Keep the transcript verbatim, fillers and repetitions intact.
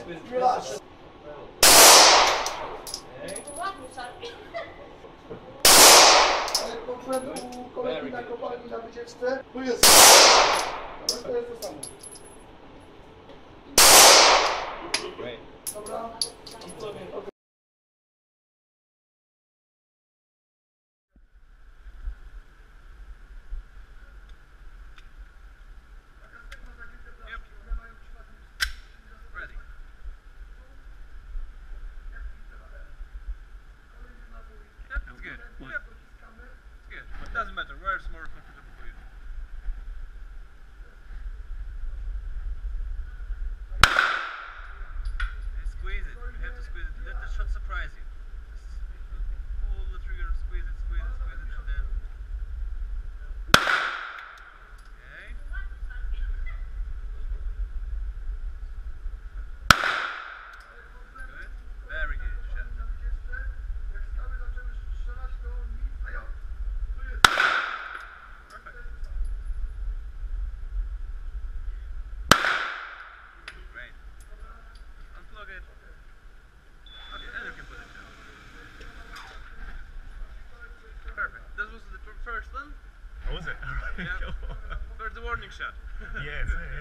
Relax. Ale komplet u kolegi na kopalni na wycieczce, tu jest. Ale to jest to samo. Dobra. Okay. Doesn't matter, where's more comfortable for you? And squeeze it, you have to squeeze it, let the shot surprise you. Just pull the trigger, squeeze it, squeeze it, squeeze it, and then... Okay. Good, very good shot. Was it? Yeah. There's the warning shot. Yes.